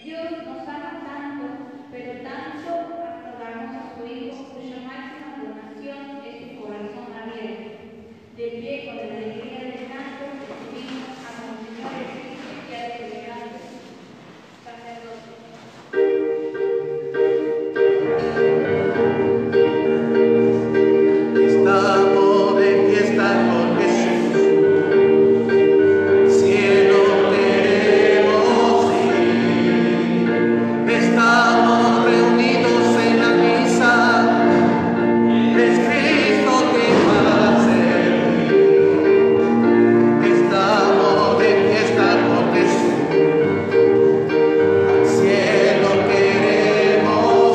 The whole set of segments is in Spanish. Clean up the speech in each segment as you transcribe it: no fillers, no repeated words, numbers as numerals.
Dios nos ama tanto, pero tanto hasta darnos a su Hijo, cuya máxima donación es su corazón abierto. De pie con la alegría del canto, recibimos a Monseñor Egidio y a los elegantes sacerdotes. Estamos de fiesta con Jesús, cielo queremos ir. Estamos reunidos en la misa, es Cristo que va a servir. Estamos de fiesta con Jesús, al cielo queremos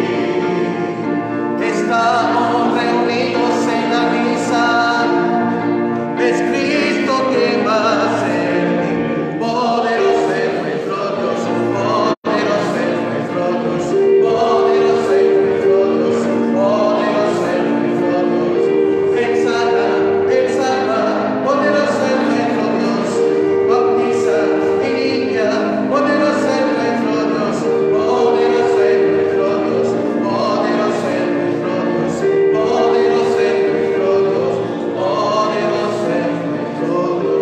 ir. Estamos reunidos en la misa, es Cristo que va a servir. Poderoso es nuestro Dios, poderoso es nuestro Dios, poderoso es nuestro Dios, poderoso es nuestro Dios. Exala, exala, poderoso es nuestro Dios, bautiza y limpia, poderoso es nuestro Dios, poderoso es nuestro Dios, poderoso es nuestro Dios, poderoso es nuestro Dios, poderoso es nuestro Dios.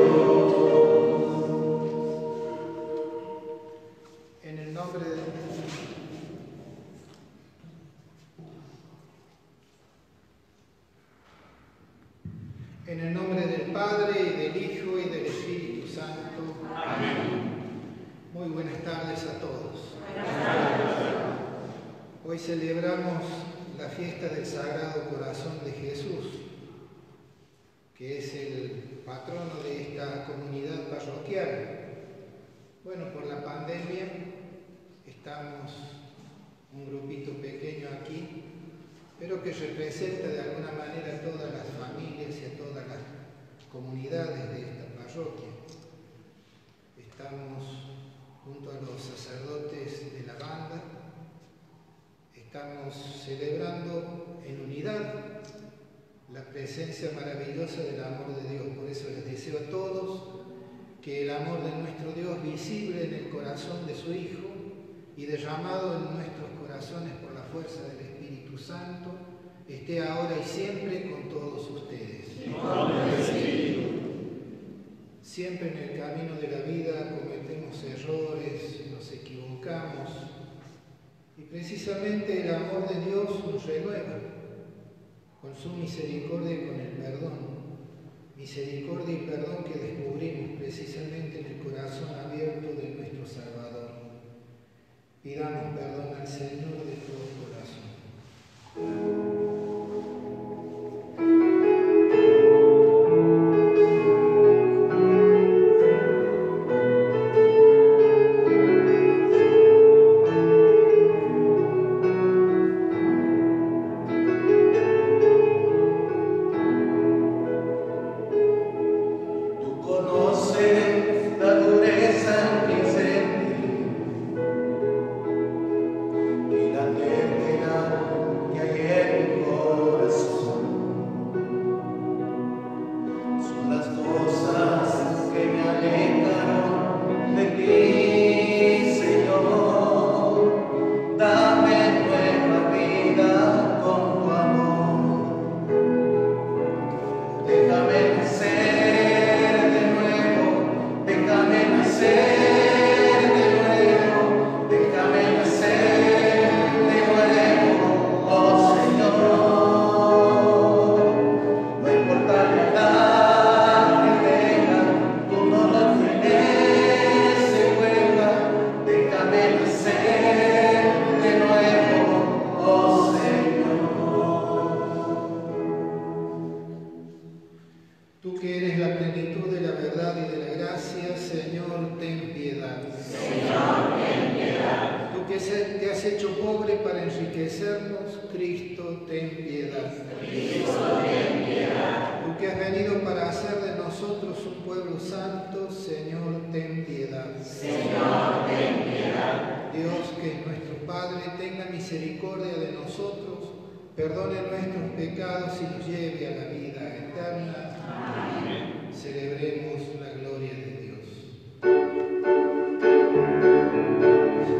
En el nombre de En el nombre del Padre, y del Hijo, y del Espíritu Santo. Amén. Muy buenas tardes a todos. Hoy celebramos la fiesta del Sagrado Corazón de Jesús, que es el patrono de esta comunidad parroquial. Bueno, por la pandemia estamos un grupito pequeño aquí, pero que representa de alguna manera a todas las familias y a todas las comunidades de esta parroquia. Estamos junto a los sacerdotes de la banda, estamos celebrando en unidad la presencia maravillosa del amor de Dios. Por eso les deseo a todos que el amor de nuestro Dios, visible en el corazón de su Hijo y derramado en nuestros corazones por la fuerza del Espíritu Santo, esté ahora y siempre con todos ustedes. Siempre en el camino de la vida cometemos errores, nos equivocamos, y precisamente el amor de Dios nos renueva con su misericordia y con el perdón. Misericordia y perdón que descubrimos precisamente en el corazón abierto de nuestro Salvador. Pidamos perdón al Señor de todo corazón. Perdone nuestros pecados y nos lleve a la vida eterna. Amén. Celebremos la gloria de Dios.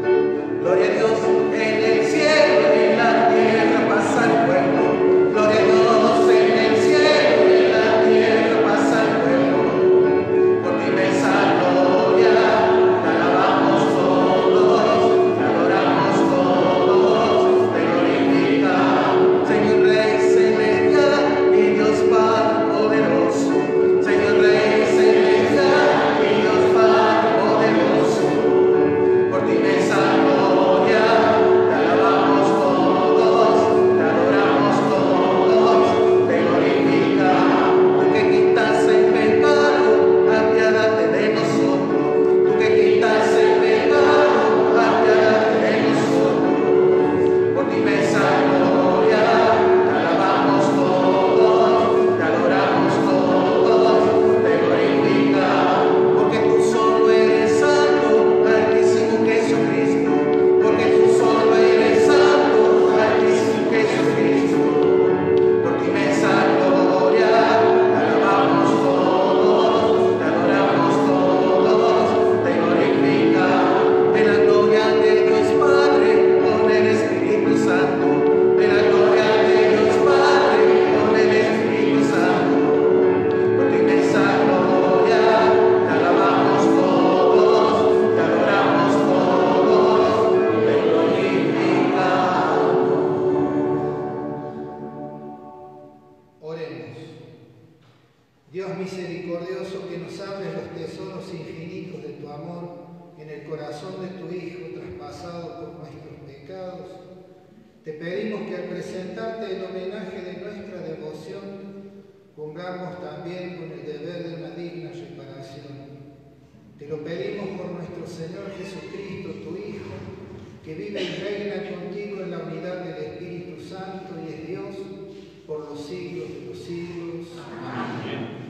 Hijo traspasado por nuestros pecados, te pedimos que al presentarte el homenaje de nuestra devoción, pongamos también con el deber de una digna reparación. Te lo pedimos por nuestro Señor Jesucristo, tu Hijo, que vive y reina contigo en la unidad del Espíritu Santo y es Dios por los siglos de los siglos. Amén.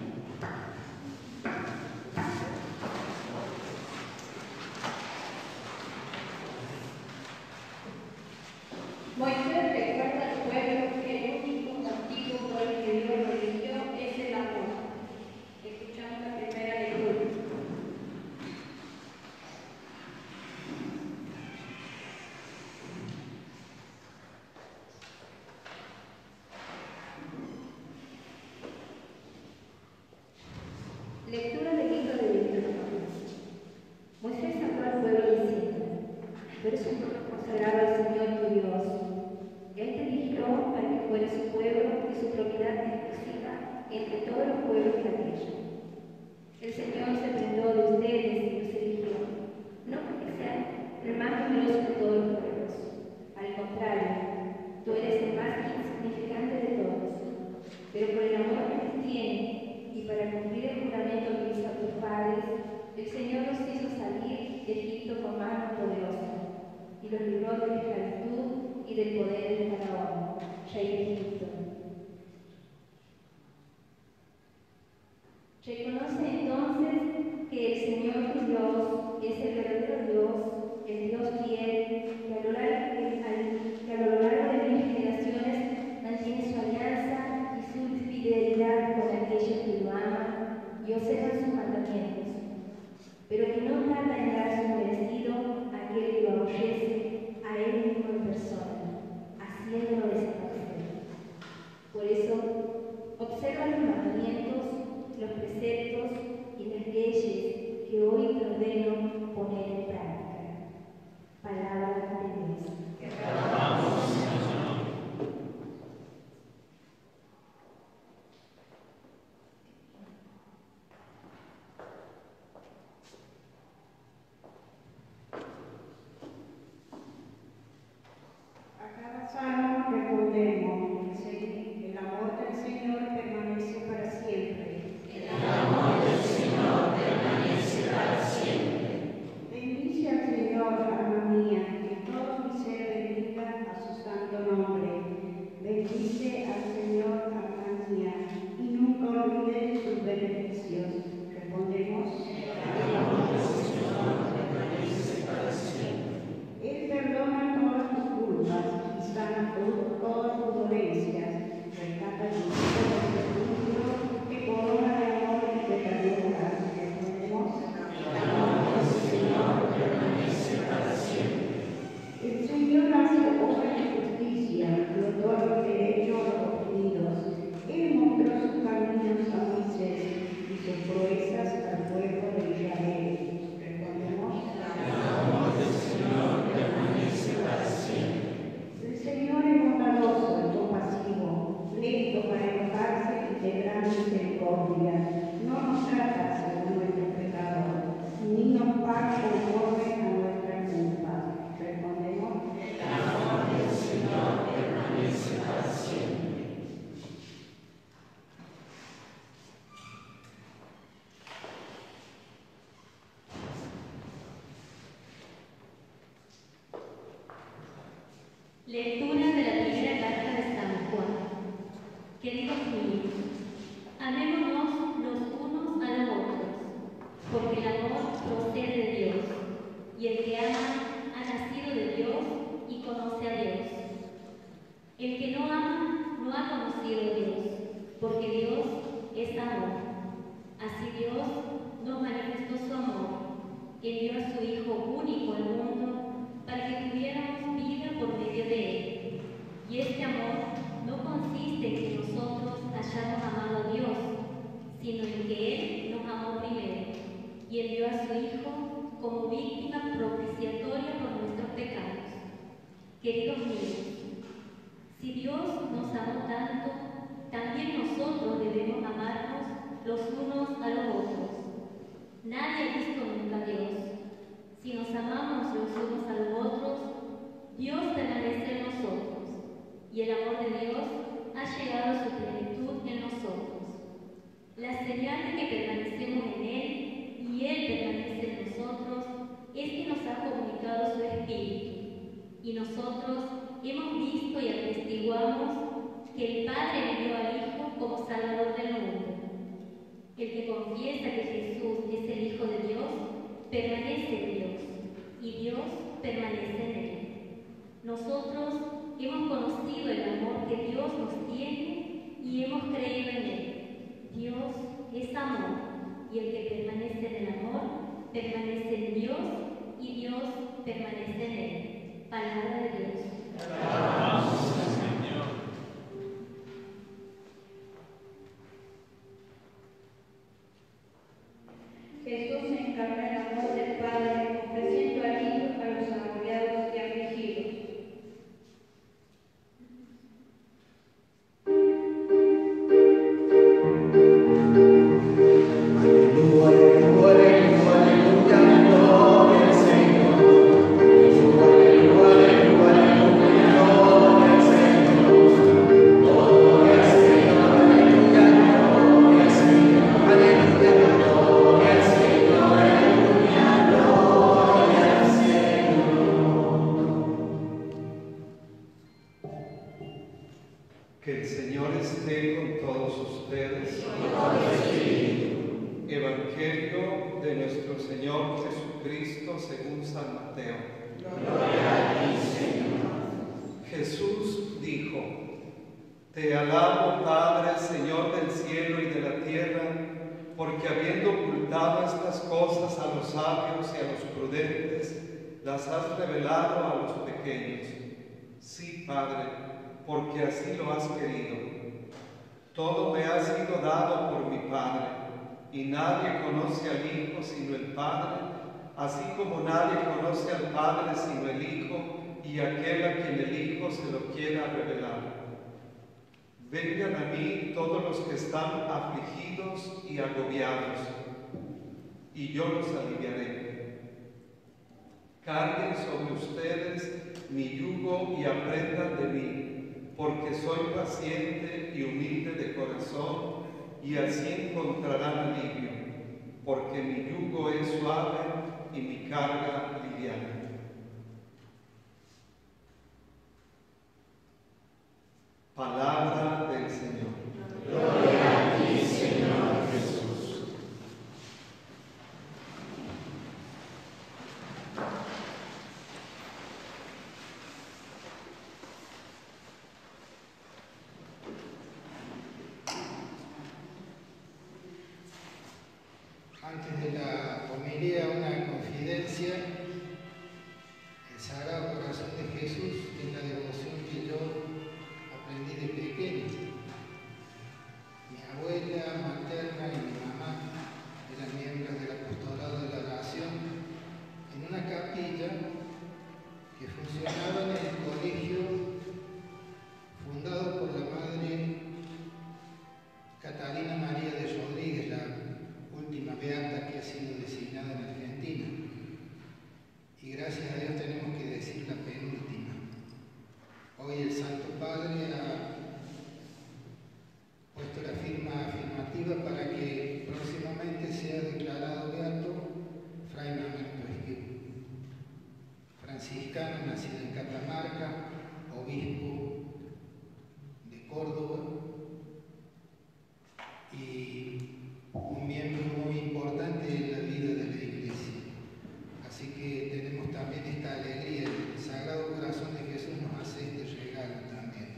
Moisés recuerda al pueblo que el único motivo por el que Dios lo eligió es el amor. Escuchamos la primera lectura. Lectura del libro de Deuteronomio. Moisés habló al pueblo diciendo: Tú eres un pueblo consagrado al Señor tu Dios. Él te eligió para que fuera su pueblo y su propiedad exclusiva entre todos los pueblos de la tierra. El Señor se prendó de ustedes y los eligió, no porque sean el más numeroso de todos los pueblos. Al contrario, tú eres el más insignificante de todos. Pero por el amor que les tiene y para cumplir el juramento que hizo a tus padres, el Señor los hizo salir de Egipto con mano poderosa y los libró de la esclavitud y del poder del faraón, rey de Egipto. Reconoce entonces que el Señor tu Dios es el verdadero Dios, el Dios fiel, que a lo largo de mil generaciones mantiene su alianza y su fidelidad con aquellos que lo aman y observan sus mandamientos, pero que no tarda en dar su merecido a aquel que lo aborrece, a él mismo en persona, haciéndolo desaparecer. Por eso, observa los mandamientos, los preceptos y las leyes que hoy te ordeno poner en práctica. Palabra de Dios. A cada salmo respondemos: el amor del Señor permanece para siempre. El amor del Señor permanece para siempre. Bendice al Señor, alma mía, que todo mi ser bendiga a su santo nombre. Bendice al Señor, alma mía, y nunca olvides sus beneficios. Respondemos: El amor del Señor permanece para siempre. Él perdona todas tus culpas y sana todas tus dolencias. Rescata tu vida del sepulcro, que corona de amor y de ternura. Respondemos: El amor del Señor permanece para siempre. el Señor hace obras de justicia y otorga derecho a los oprimidos. Él mostró sus caminos a Moisés y sus proezas al pueblo de Israel. Respondemos: El amor del Señor permanece para siempre. el Señor es bondadoso y compasivo, lento para enojarse y de gran misericordia. No nos trata según nuestros pecados, ni nos paga conforme a nuestra culpa. Respondemos: El amor del Señor permanece para siempre. Lectura de la primera carta de San Juan. Queridos niños, amémonos los unos a los otros, porque el amor procede de Dios, y el que ama ha nacido de Dios y conoce a Dios. El que no ama no ha conocido a Dios, porque Dios es amor. Así Dios nos manifestó su amor, envió a su Hijo único al mundo para que tuviéramos vida por medio de Él. Y este amor no consiste en que nosotros hayamos amado a Dios, llegado a su plenitud en nosotros. La señal de que permanecemos en Él y Él permanece en nosotros es que nos ha comunicado su Espíritu, y nosotros hemos visto y atestiguamos que el Padre envió al Hijo como Salvador del mundo. El que confiesa que Jesús es el Hijo de Dios, permanece en Dios, y Dios permanece en Él. Nosotros hemos conocido el amor que Dios nos tiene y hemos creído en Él. Dios es amor, y el que permanece en el amor, permanece en Dios, y Dios permanece en Él. Palabra de Dios. Alabamos al Señor. Jesús se encarna el amor del Padre, ofreciendo alivio a los agobiados y afligidos. Que el Señor esté con todos ustedes. Evangelio de nuestro Señor Jesucristo según San Mateo. Jesús dijo: Te alabo, Padre, Señor del cielo y de la tierra, porque habiendo ocultado estas cosas a los sabios y a los prudentes, las has revelado a los pequeños. Sí, Padre, porque así lo has querido. Todo me ha sido dado por mi Padre, y nadie conoce al Hijo sino el Padre, así como nadie conoce al Padre sino el Hijo, y aquel a quien el Hijo se lo quiera revelar. Vengan a mí todos los que están afligidos y agobiados, y yo los aliviaré. Carguen sobre ustedes mi yugo y aprendan de mí, porque soy paciente y humilde de corazón, y así encontrarán alivio, porque mi yugo es suave y mi carga liviana. Palabra del Señor. Gloria a ti, Señor Jesús. Antes de la homilía, una confidencia. El Sagrado Corazón de Jesús es la devoción que yo aprendí de pequeño. Mi abuela materna y mi mamá eran miembros del apostolado de la oración en una capilla que funcionaba en el colegio fundado por la Madre Catalina María de Rodríguez, la última beata que ha sido designada en Argentina. Y gracias a Dios tenemos que decir la penúltima. Hoy el Santo Padre ha puesto la firma afirmativa para que próximamente sea declarado beato Fray Mamerto Esquivel, franciscano nacido en Catamarca, obispo de Córdoba y un miembro muy importante en la vida de la Iglesia. Así que tenemos también esta alegría. El Sagrado Corazón de Jesús nos hace este regalo también.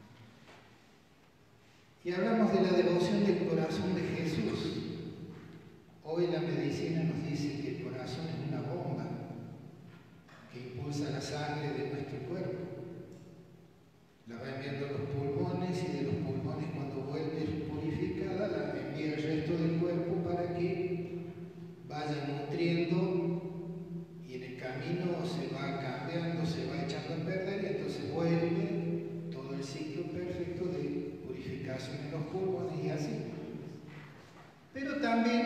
Y hablamos de la devoción del corazón de Jesús. Hoy la medicina nos dice que el corazón es una bomba que impulsa la sangre de nuestro cuerpo. La va enviando a los pulmones, y de los pulmones, cuando vuelve purificada, la envía al resto del cuerpo para que vaya nutriendo, y en el camino se va cambiando, se va echando a perder, y entonces vuelve todo el ciclo perfecto de purificación en los pulmones y así. Pero también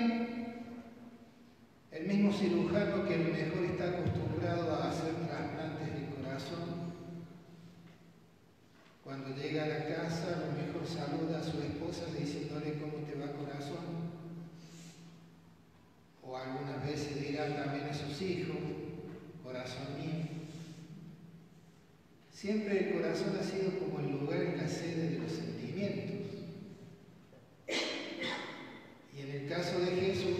el mismo cirujano que a lo mejor está acostumbrado a hacer trasplantes de corazón, cuando llega a la casa a lo mejor Siempre el corazón ha sido como el lugar y la sede de los sentimientos. Y en el caso de Jesús,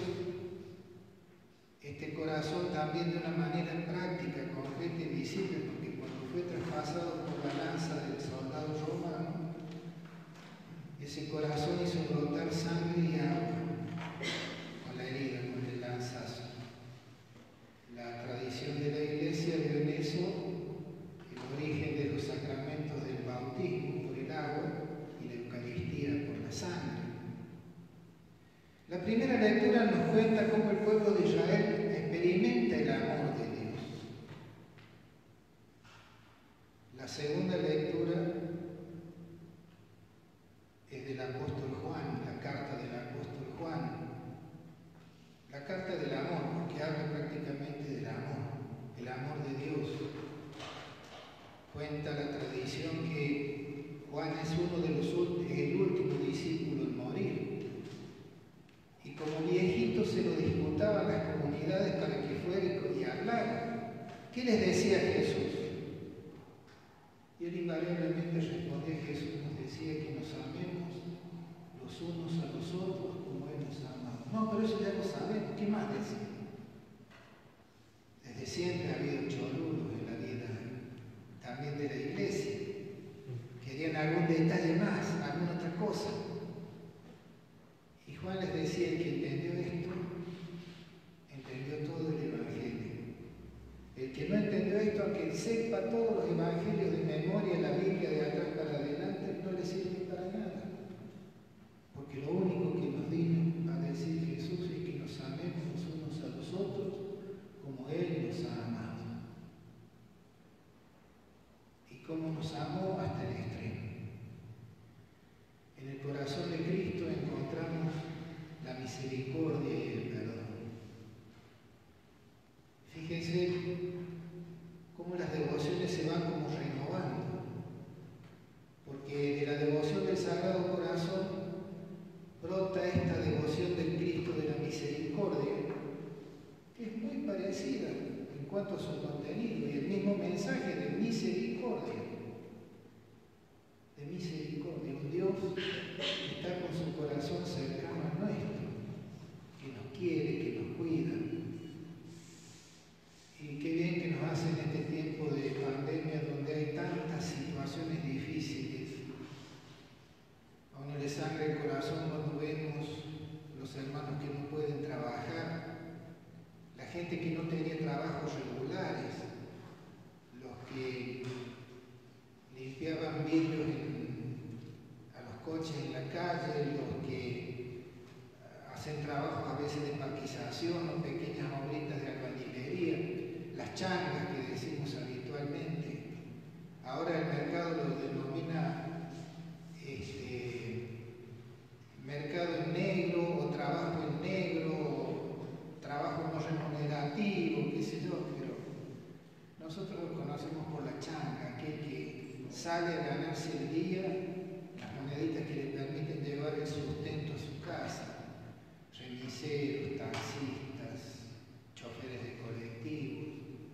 este corazón también de una manera práctica, concreta y visible, porque cuando fue traspasado por la lanza del soldado romano, ese corazón hizo brotar sangre y agua con la herida, con el lanzazo. La tradición de la Iglesia vio en eso el origen de los sacramentos del bautismo por el agua y la Eucaristía por la sangre. La primera lectura nos cuenta cómo el pueblo de Israel experimenta el amor de Dios. La segunda lectura es del apóstol Juan, la carta del apóstol Juan. La carta del amor, porque habla prácticamente del amor, el amor de Dios. Cuenta la tradición que Juan es el último discípulo en morir. Y como viejito se lo disputaban las comunidades para que fuera y hablara. ¿Qué les decía Jesús? Y él invariablemente respondía: Jesús nos decía que nos amemos los unos a los otros como Él nos ha amado. No, pero eso ya lo sabemos. ¿Qué más decía? Desde siempre ha habido cholulos en la vida también de la Iglesia. Querían algún detalle más, alguna otra cosa. Y Juan les decía: el que entendió esto, entendió todo el Evangelio. El que no entendió esto, aunque sepa todos los Evangelios de memoria, la Biblia de atrás para adelante, no le sirve para nada. Porque lo único que nos vino a decir Jesús es que nos amemos los unos a los otros como Él nos ha amado. Y cómo nos amó hasta el extremo. En el corazón de Cristo encontramos la misericordia y el perdón. Fíjense cómo las devociones se van como renovando, porque de la devoción del Sagrado Corazón brota esta devoción del Cristo de la misericordia, que es muy parecida en cuanto a su contenido y el mismo mensaje de misericordia. De misericordia, un Dios que está con su corazón cercano al nuestro, que nos quiere, que nos cuida. Y qué bien que nos hace en este tiempo de pandemia donde hay tantas situaciones difíciles. A uno le sangra el corazón cuando vemos los hermanos que no pueden trabajar, la gente que no tenía trabajos regulares, los que limpiaban vidrios a los coches en la calle, los que hacen trabajos a veces de parquización o pequeñas obritas de albañilería, las changas que decimos habitualmente. Ahora el mercado lo denomina mercado en negro o trabajo en negro o trabajo no remunerativo, qué sé yo, pero nosotros lo conocemos por la changa, aquel que sale a ganarse el día, las moneditas que le permiten llevar el sustento a su casa, remiseros, taxistas, choferes de colectivos,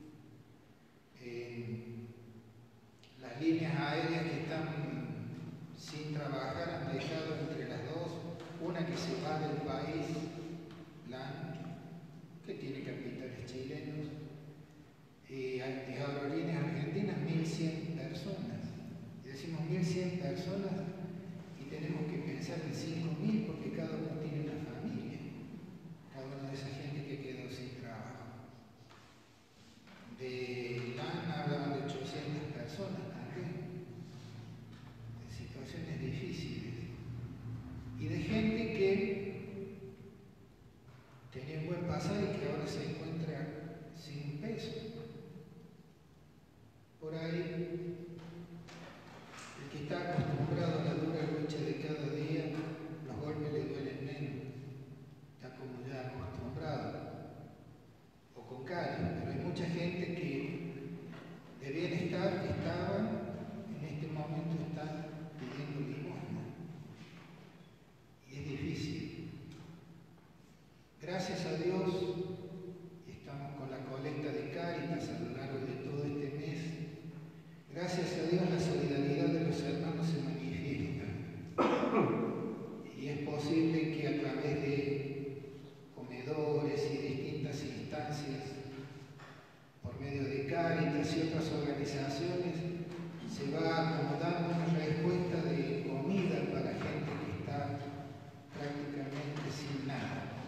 las líneas aéreas que están sin trabajar han dejado entre las dos una que se va del país, LAN, que tiene capitales chilenos, y Aerolíneas Argentinas 1.100 personas. Y decimos 1.100 personas y tenemos que pensar en 5.000 porque cada uno tiene una familia, cada una de esa gente que quedó sin trabajo. De LAN hablaban de 800 personas también, de situaciones difíciles. Y de gente que tenía un buen pasaje y que ahora se encuentra sin un peso. Por ahí, el que está acostumbrado a la dura lucha de cada día, los golpes le duelen menos. Está como ya acostumbrado. O con calma, pero hay mucha gente que de bienestar que estaban familiares y otras organizaciones se va acomodando una respuesta de comida para gente que está prácticamente sin nada.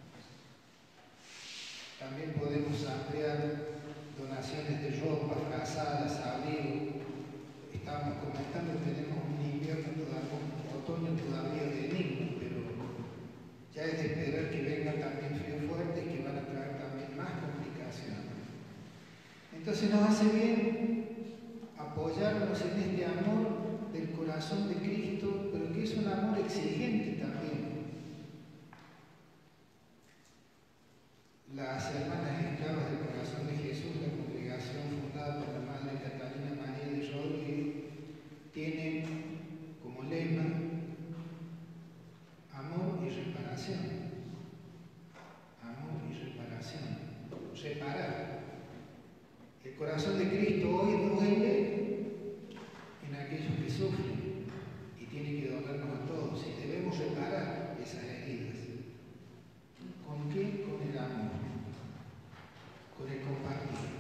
También podemos ampliar donaciones de ropa, frazadas, abrigo. Estábamos comentando que tenemos un invierno todavía, un otoño todavía benigno, pero ya es de esperar que vengan también fríos fuertes que van a traer también más complicaciones. Entonces nos hace bien apoyarnos en este amor del corazón de Cristo, pero que es un amor exigente también. Las hermanas esclavas del corazón de Jesús, la congregación fundada por la Madre Catalina María de Rodríguez, tienen como lema amor y reparación. Amor y reparación. Reparar. El corazón de Cristo hoy duele en aquellos que sufren y tiene que dolernos a todos y debemos reparar esas heridas. ¿Con qué? Con el amor, con el compartir.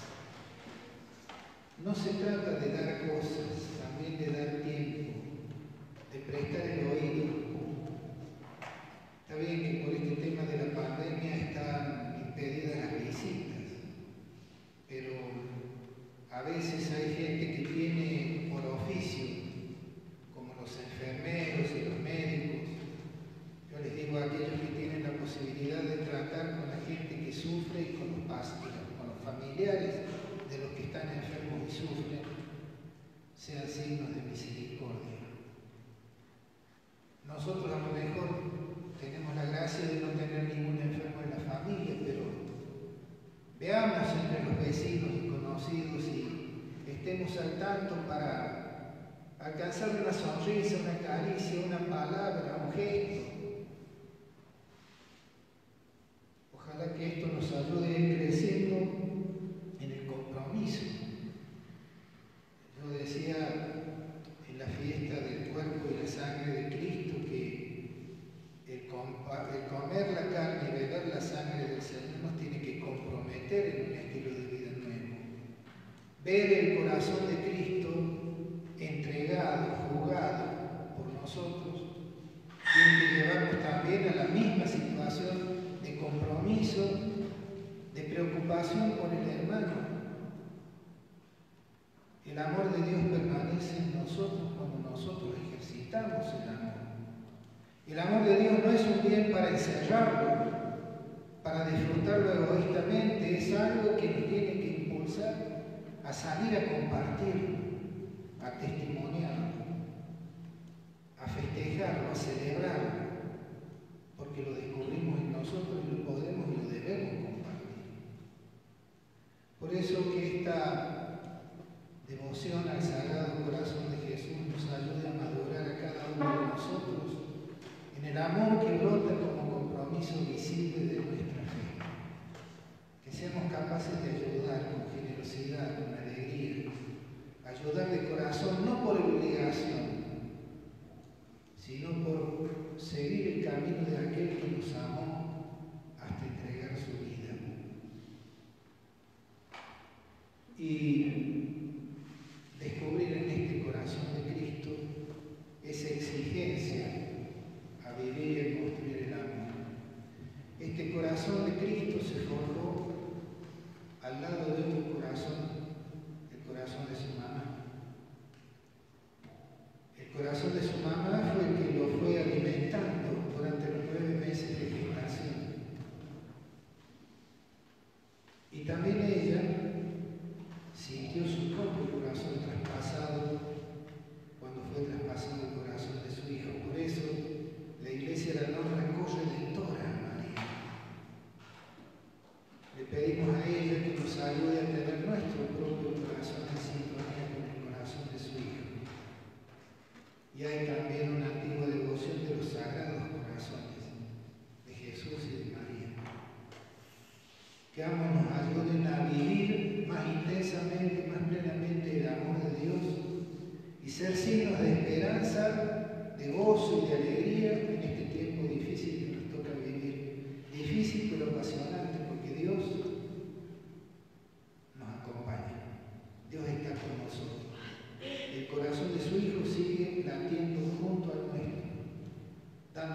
No se trata de dar cosas, también de dar tiempo, de prestar el oído. Está bien que por este tema de la pandemia están impedidas las visitas, pero a veces hay gente que tiene por oficio, como los enfermeros y los médicos. Yo les digo a aquellos que tienen la posibilidad de tratar con la gente que sufre y con los familiares de los que están enfermos y sufren, sean signos de misericordia. Nosotros a lo mejor tenemos la gracia de no tener ningún enfermo en la familia, pero veamos entre los vecinos y conocidos y estemos al tanto para alcanzar una sonrisa, una caricia, una palabra, un gesto. Ojalá que esto nos ayude a ir creciendo en el compromiso. Yo decía en la fiesta del cuerpo y la sangre de Cristo que el comer la carne y beber la sangre del Señor nos tiene que comprometer en un estilo de vida nuevo. Ver el corazón de Cristo entregado, jugado por nosotros, tiene que llevarnos también a la misma situación de compromiso, de preocupación por el hermano. El amor de Dios permanece en nosotros cuando nosotros ejercitamos el amor. El amor de Dios no es un bien para encerrarlo, para disfrutarlo egoístamente, es algo que nos tiene que impulsar a salir a compartirlo, a testimoniarlo, a festejarlo, a celebrarlo, porque lo descubrimos en nosotros y lo podemos y lo debemos compartir. Por eso que esta devoción al Sagrado Corazón de Jesús nos ayude a madurar a cada uno de nosotros en el amor que brota como compromiso visible de nuestra fe. Que seamos capaces de ayudar con generosidad, con alegría, ayudar de corazón, no por obligación, sino por seguir el camino de aquel que nos amó hasta entregar su vida. Y descubrir en este corazón de Cristo esa exigencia a vivir y a construir el amor. Este corazón de Cristo se forjó al lado de otro corazón, el corazón de su mamá. El corazón de su mamá fue el que lo fue alimentando durante los 9 meses de gestación. Y también ella sintió su propio corazón traspasado cuando fue traspasado el corazón de su hijo. Por eso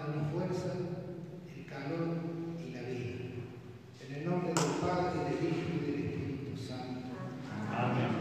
dándonos fuerza, el calor y la vida. En el nombre del Padre, del Hijo y del Espíritu Santo. Amén.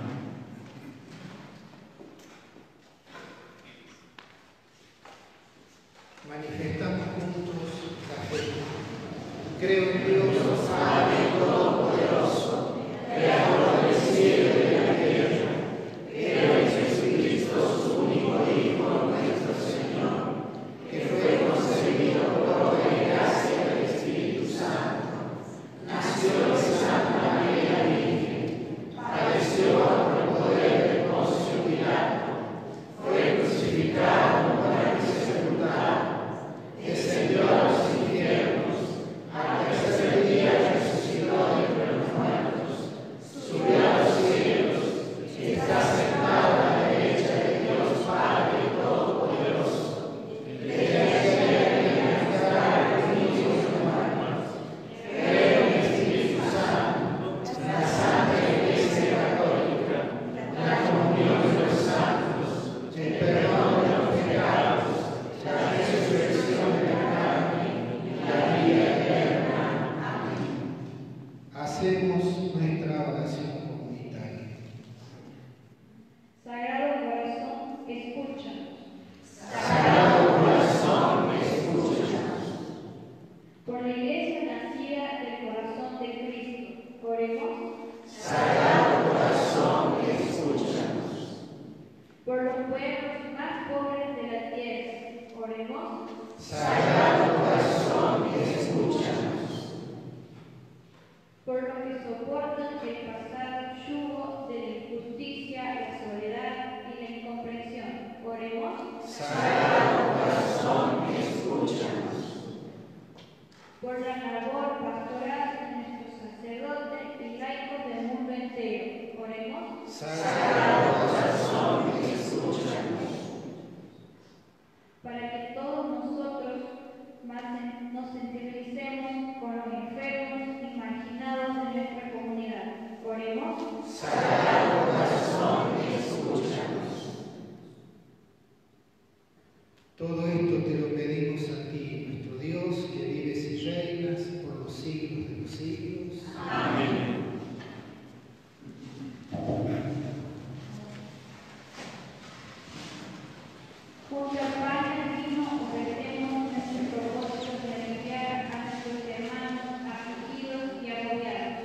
Manifestamos juntos la fe. Creo en Dios, Padre Todopoderoso, Creador del cielo y de la tierra. Creo en Jesucristo, su único Hijo, nuestro Señor, que fue concebido por obra y gracia del Espíritu Santo. Nació de Santa María Virgen, padeció bajo el poder de Poncio Pilato, fue crucificado, muerto y sepultado, descendió a los infiernos, al tercer día resucitó de entre los muertos, subió a los cielos, está sentado a la derecha de Dios Padre Todopoderoso. Desde allí viene a juzgar a los vivos y los muertos. Creo en el Espíritu Santo, en la Santa Iglesia Católica, en la comunión de los santos, el perdón de los pecados, la resurrección de la carne y la vida eterna. Amén. hacemos nuestra oración comunitaria. Sagrado Corazón, escúchanos. Sagrado Corazón, escúchanos. Por la Iglesia nacida del corazón de Cristo, oremos. Sagrado Corazón, escúchanos. Por los pueblos más pobres de la tierra, oremos. Sagrado Corazón, escúchanos. Por los que soportan el pasado yugo de la injusticia, la soledad y la incomprensión, oremos. Sagrado Corazón, escúchanos. Por la labor pastoral de nuestros sacerdotes y laicos del mundo entero, oremos. Sagrado Corazón, escúchanos. Para que todos nosotros nos sensibilicemos con los enfermos y marginados de nuestra comunidad, oremos. Sagrado Corazón, escúchanos. Todo esto te lo pedimos a ti, nuestro Dios, que vives y reinas por los siglos de los siglos. Amén. Junto al pan y al vino ofrecemos nuestro propósito de aliviar a nuestros hermanos afligidos y agobiados.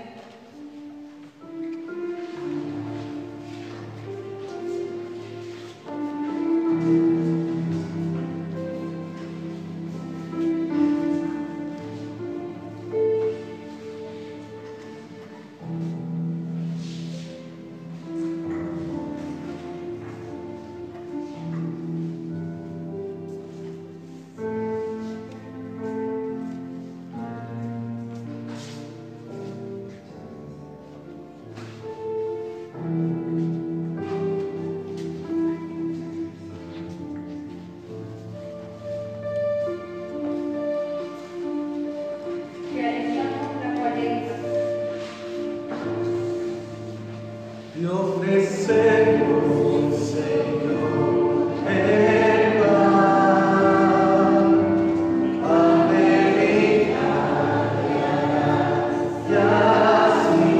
Realizamos la cuaresma. Te ofrecemos, Señor, el pan, alegría y así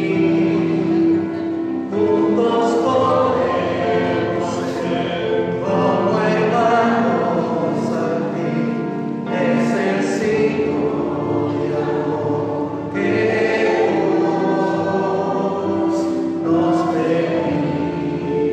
juntos podemos ser como hermanos a ti. Es el signo de amor que nos pedimos.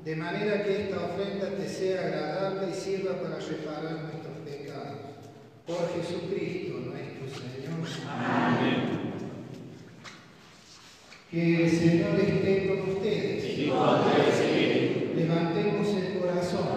de manera que esta ofrenda te sea agradable y sirva para reparar nuestros pecados. Por Jesucristo nuestro Señor. Amén. Que el Señor esté con ustedes. Y con tu espíritu. Levantemos el corazón.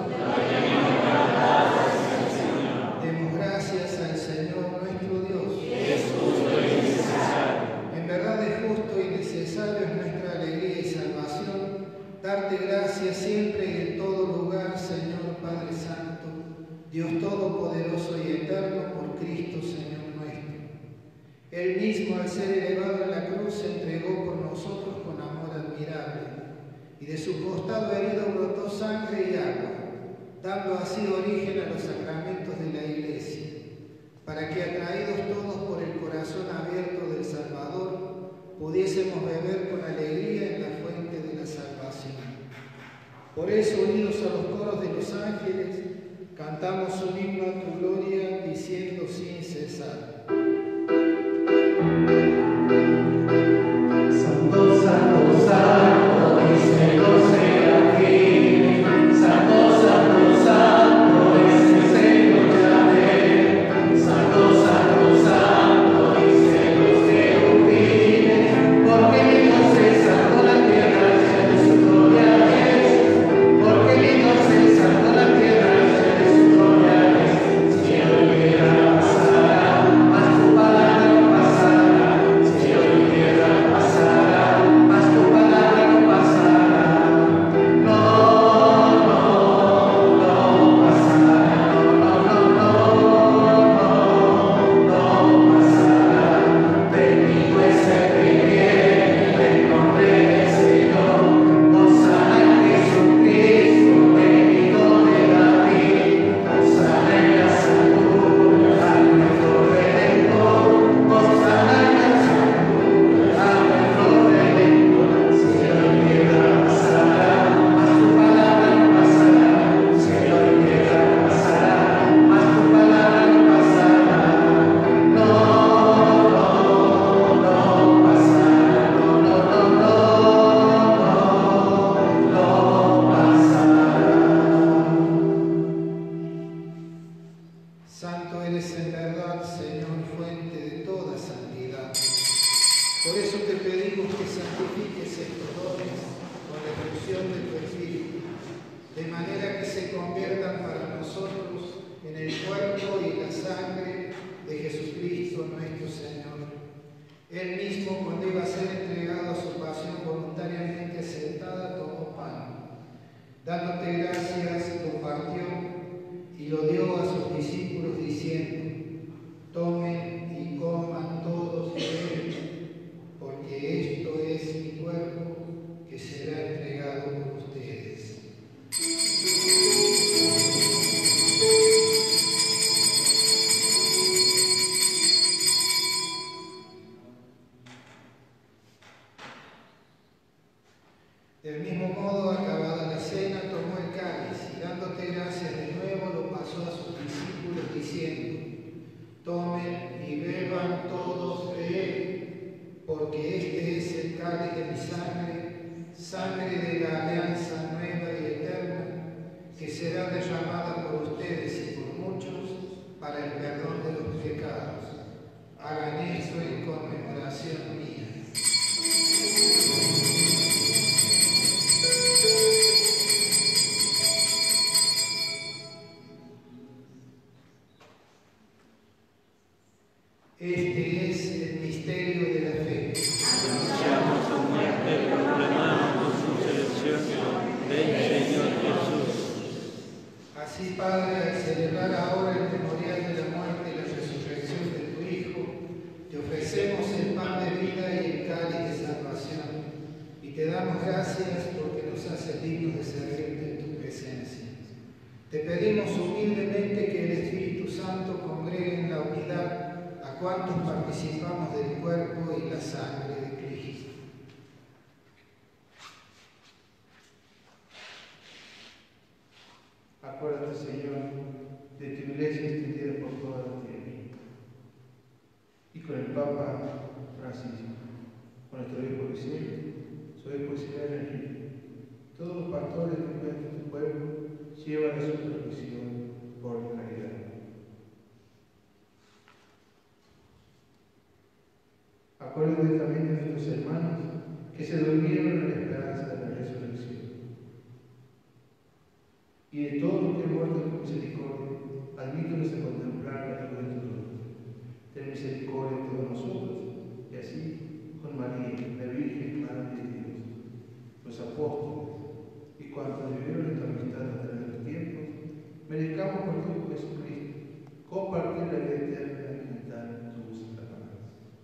Demos gracias al Señor nuestro Dios. Es justo y necesario. En verdad es justo y necesario, es nuestra alegría y salvación, darte gracias siempre y en todo lugar, Señor Padre Santo, Dios Todopoderoso y Eterno, por Cristo, Señor nuestro. Él mismo, al ser elevado en la cruz, se entregó por nosotros con amor admirable, y de su costado herido brotó sangre y agua, dando así origen a los sacramentos de la Iglesia, para que, atraídos todos por el corazón abierto del Salvador, pudiésemos beber con alegría en la fuente de la salvación. Por eso, unidos a los coros de los ángeles, cantamos un himno a tu gloria, diciendo sin cesar: Santo, santo, santo, dicen los serafines. Santo, santo, santo, es el Señor Yahvé. Santo, santo, santo, dicen los querubines. Porque Dios es santo, la tierra llena de su gloria es. Porque Dios es santo, la tierra llena de su gloria es. Cielo y tierra pasará, mas tu palabra no pasará. Cielo y tierra pasará, mas tu palabra no pasará. No, no, no pasará. No pasará. Bendito es el que viene en nombre del Señor. Hosana en Jesucristo, bendito de David. Hosana en las alturas, a nuestro Redentor. Hosana en las alturas, a nuestro Redentor. Cielo y tierra pasará, mas tu palabra no pasará. Cielo y tierra pasará, mas tu palabra no pasará. No, no, no pasará. No, no, no pasará. Santo eres en verdad, Señor, fuente de toda santidad. Por eso te pedimos que santifiques estos dones con la efusión de tu Espíritu, de manera que se conviertan para nosotros en el cuerpo y la sangre de Jesucristo nuestro Señor. Él mismo, cuando iba a ser entregado a su pasión voluntariamente aceptada, tomó pan. Dándote gracias, lo partió y lo dio a sus discípulos diciendo: tomen y coman todos de él, porque esto es mi cuerpo que será entregado por ustedes. Del mismo modo, acabada la cena, tomó el cáliz y dándote gracias de nuevo, lo pasó a sus discípulos diciendo: tomen y beban todos de él, porque este es el cáliz de mi sangre, sangre de la alianza nueva y eterna, que será derramada por ustedes y por muchos para el perdón de los pecados. Hagan esto en conmemoración mía. Este es el misterio de la fe. Anunciamos su muerte, proclamamos su resurrección. Ven, Señor Jesús. Así, Padre, al celebrar ahora el memorial de la muerte y la resurrección de tu Hijo, te ofrecemos el pan de vida y el cáliz de salvación, y te damos gracias porque nos haces dignos de servirte en tu presencia. Te pedimos humildemente que el Espíritu Santo congregue en la unidad a cuantos participamos del cuerpo y la sangre de Cristo. Acuérdate, Señor, de tu iglesia extendida por toda la tierra. Y con el Papa Francisco, con nuestro obispo Vicente, su obispo auxiliar Enrique, todos los pastores que cuidan de tu pueblo llevan a su provisión por la caridad. Acuérdate también de nuestros hermanos que se durmieron en la esperanza de la resurrección. Y de todos los que han muerto con misericordia, admítelos a contemplar la luz de tu rostro. Ten misericordia de todos nosotros, y así, con María, la Virgen Madre de Dios, los apóstoles, y cuantos vivieron en tu amistad a través de los tiempos, merezcamos por tu Hijo Jesucristo compartir la vida eterna y alimentar tus sacramentos.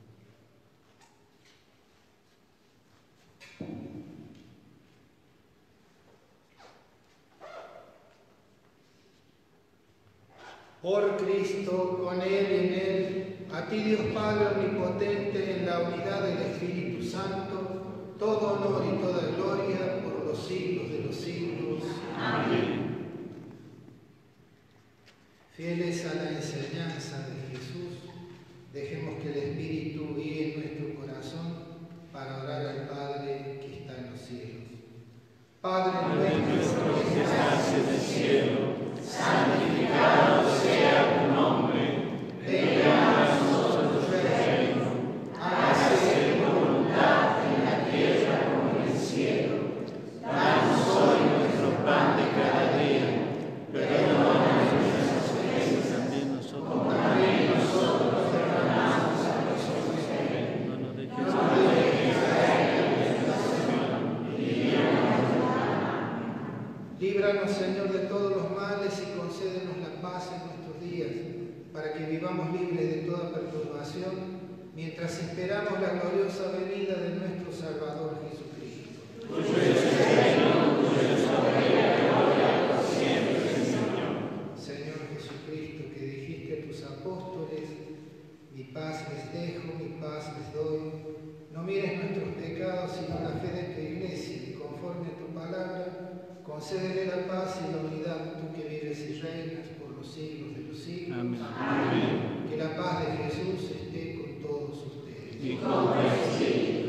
Por Cristo, con Él y en Él, a ti Dios Padre Omnipotente, en la unidad del Espíritu Santo, todo honor y toda gloria por los siglos de los siglos. Amén. Fieles a la enseñanza de Jesús, dejemos que el Espíritu guíe en nuestro corazón para orar al Padre que está en los cielos. Padre nuestro que estás en el cielo, santificado sea tu nombre, venga a nosotros tu reino, hágase tu voluntad en la tierra como en el cielo. Danos hoy nuestro pan de cada día, perdona nuestras ofensas, como también nosotros perdonamos a los ofensores. No nos dejes caer en tentación y líbranos del mal. Líbranos, Señor, de todos los males y concédenos la paz en nuestros días, para que vivamos libres de toda perturbación, mientras esperamos la gloriosa venida de nuestro Salvador Jesucristo. Tuyo es el reino, tuyo es la gloria por siempre, Señor. Señor Jesucristo, que dijiste a tus apóstoles, mi paz les dejo, mi paz les doy, no mires nuestros pecados, sino la fe de tu Iglesia, y conforme a tu palabra, concédele la paz y la unidad, tú que vives y reinas por los siglos de los siglos. Amén. Amén. Que la paz de Jesús esté con todos ustedes. Y con tu espíritu.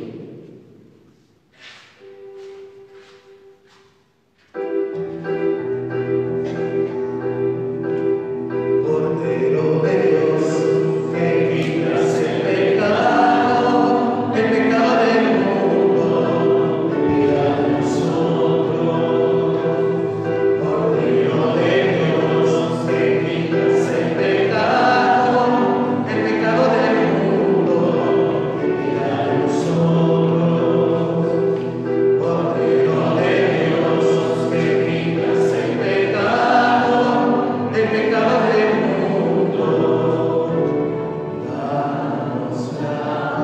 Cordero de Dios, que quitas el pecado del mundo, ten piedad de nosotros. Cordero de Dios, que quitas el pecado del mundo, ten piedad de nosotros. Cordero de Dios, que quitas el pecado del mundo, danos la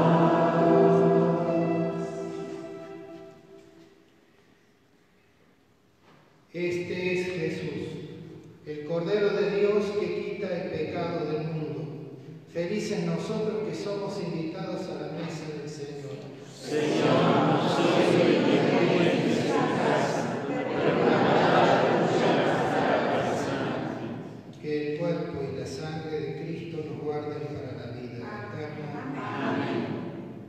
Este es Jesús, el Cordero de Dios que quita el pecado del mundo. Felices nosotros que somos invitados a la mesa del Señor. Señor, no soy digno de que entres en mi casa, pero una palabra tuya bastará para sanarme. Que el cuerpo y la sangre de Cristo nos guarden para la vida eterna. Amén.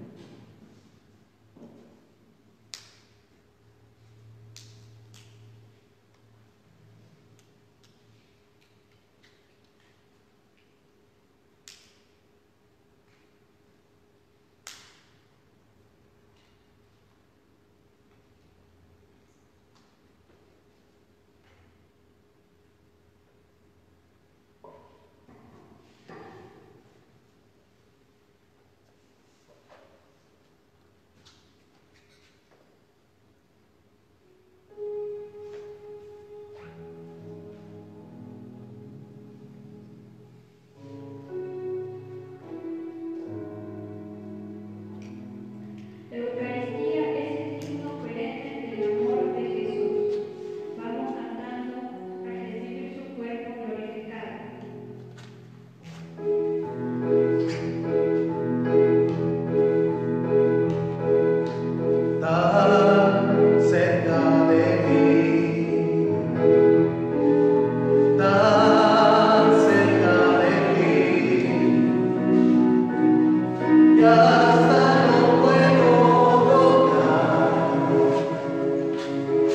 La Eucaristía es el signo perenne del amor de Jesús. Vamos cantando a recibir su cuerpo glorificado. Tan cerca de mí, tan cerca de ti, y hasta no puedo tocar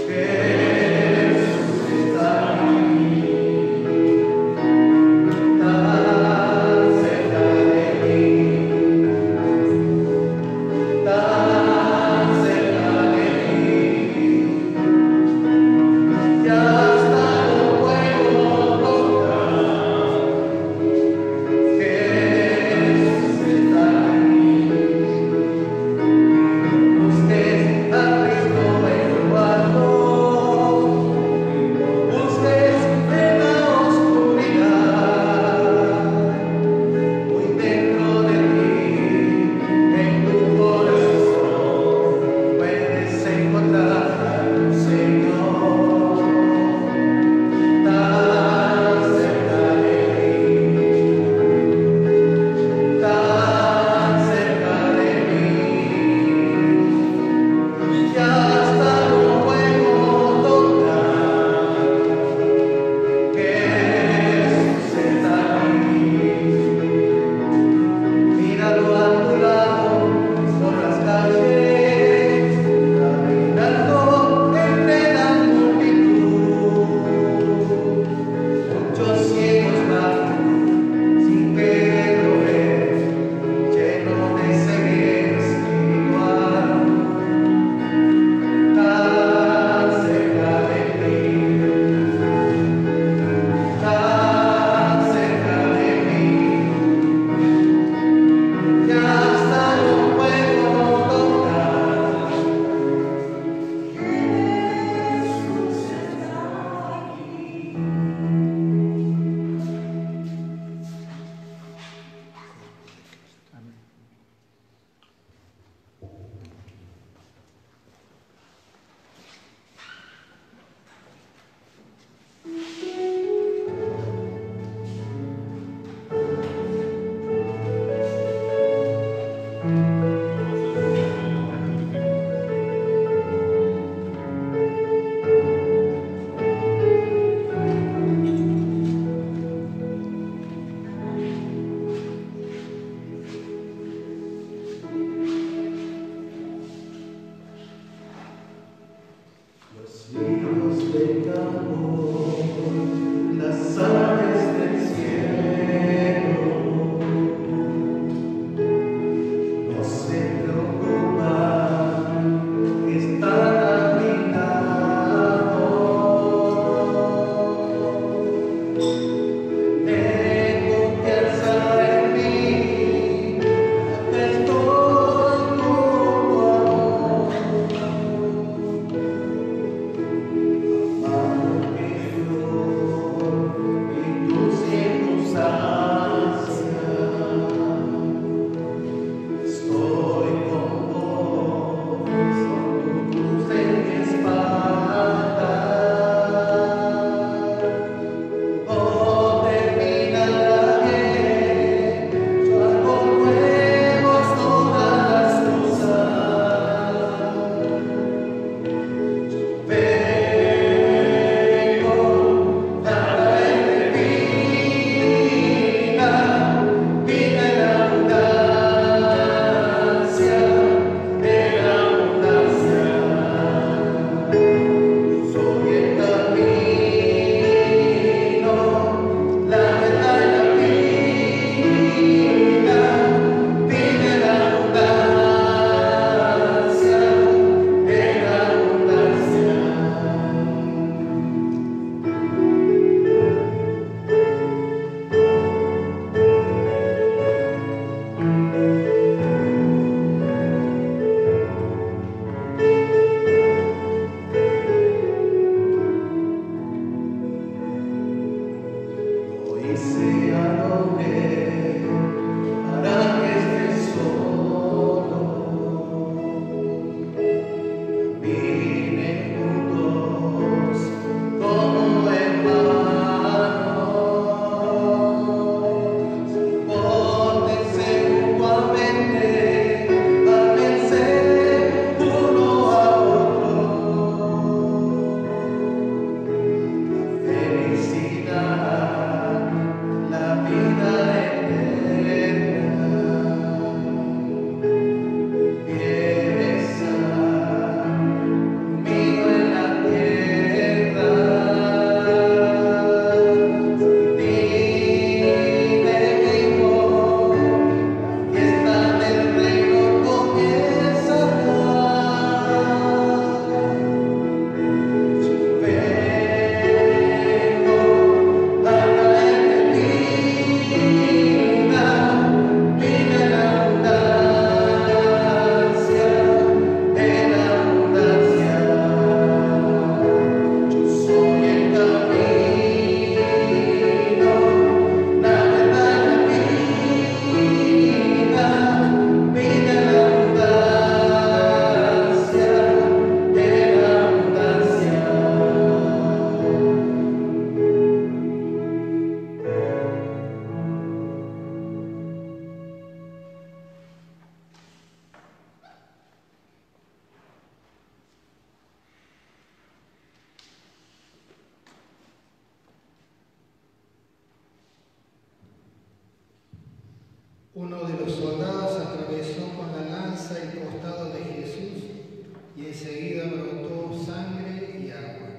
Uno de los soldados atravesó con la lanza el costado de Jesús y enseguida brotó sangre y agua.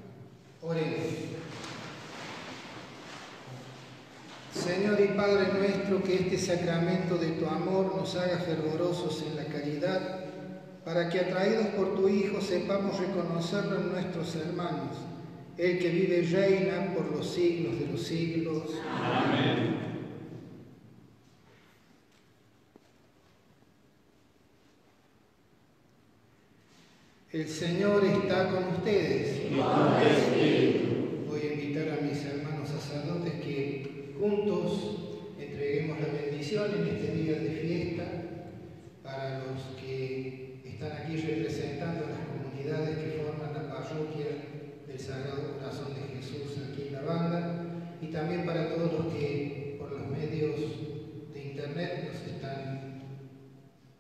Oremos. Señor y Padre nuestro, que este sacramento de tu amor nos haga fervorosos en la caridad, para que atraídos por tu Hijo sepamos reconocerlo en nuestros hermanos, el que vive y reina por los siglos de los siglos. Amén. El Señor está con ustedes. Y con tu espíritu. Voy a invitar a mis hermanos sacerdotes que juntos entreguemos la bendición en este día de fiesta para los que están aquí representando las comunidades que forman la parroquia del Sagrado Corazón de Jesús aquí en La Banda, y también para todos los que por los medios de internet nos están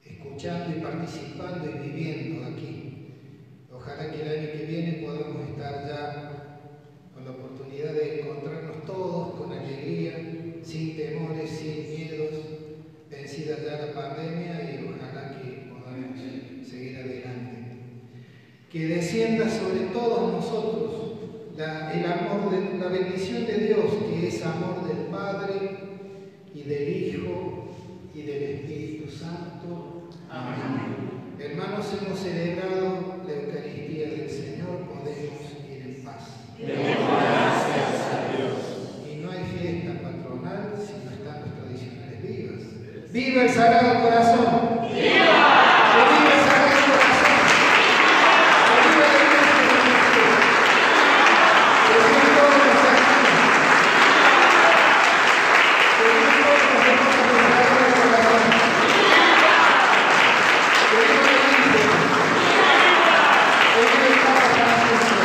escuchando y participando y viviendo aquí. Ojalá que el año que viene podamos estar ya con la oportunidad de encontrarnos todos con alegría, sin temores, sin miedos, vencida ya la pandemia, y ojalá que podamos seguir adelante. Que descienda sobre todos nosotros el amor, la bendición de Dios, que es amor del Padre y del Hijo y del Espíritu Santo. Amén. Hermanos, hemos celebrado la Eucaristía del Señor, podemos ir en paz. Demos gracias a Dios. Y no hay fiesta patronal si no están las tradicionales vivas. ¡Viva el Sagrado Corazón! ¡Viva! ¡Que viva el Sagrado Corazón! ¡Que viva la Iglesia de Cristo! ¡Que vivan todos los hermanos! ¡Que vivan todos los hermanos del Sagrado Corazón! ¡Que viva la Iglesia! ¡Que viva el Papa Francisco!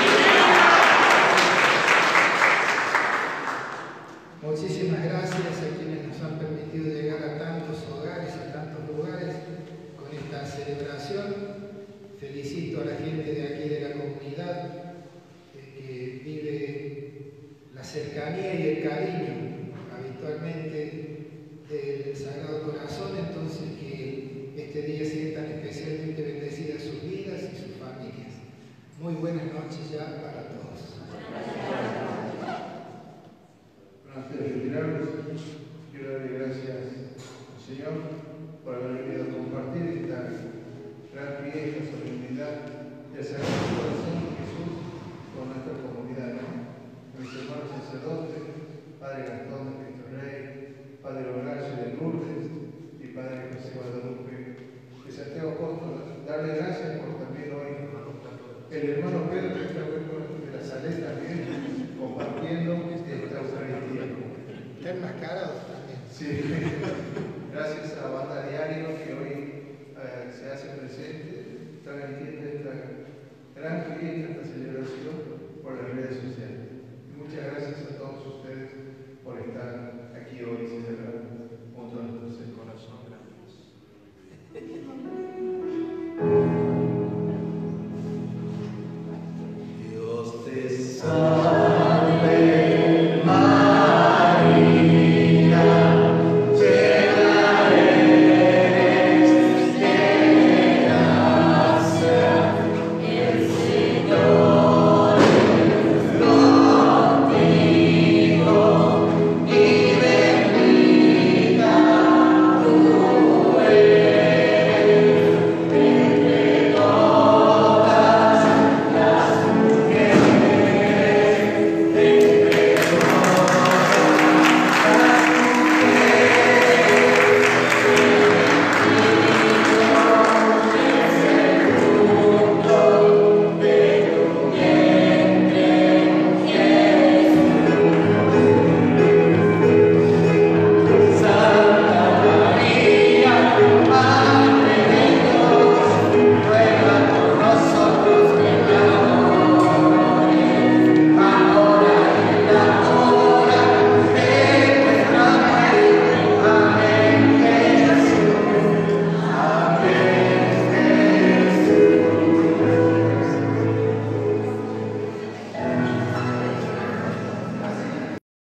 Muchísimas gracias a quienes nos han permitido llegar a tantos hogares, a tantos lugares con esta celebración. Felicito a la gente de aquí de la comunidad que vive la cercanía y el cariño habitualmente del Sagrado Corazón, entonces que este día sientan especialmente bendecidas sus vidas y sus familias. Muy buenas noches ya para todos. Antes de retirarnos, quiero darle gracias al Señor por haber venido a compartir esta gran fiesta, solemnidad del Sagrado Corazón de Jesús con nuestra comunidad. Mis hermanos sacerdotes, Padre Gastón de Cristo Rey, Padre Horacio de Lourdes y Padre José Guadalupe de Santiago Apóstol, darle gracias por también hoy el hermano Pedro, que está de la Saleta también, compartiendo esta Eucaristía. Está enmascarado también. Sí.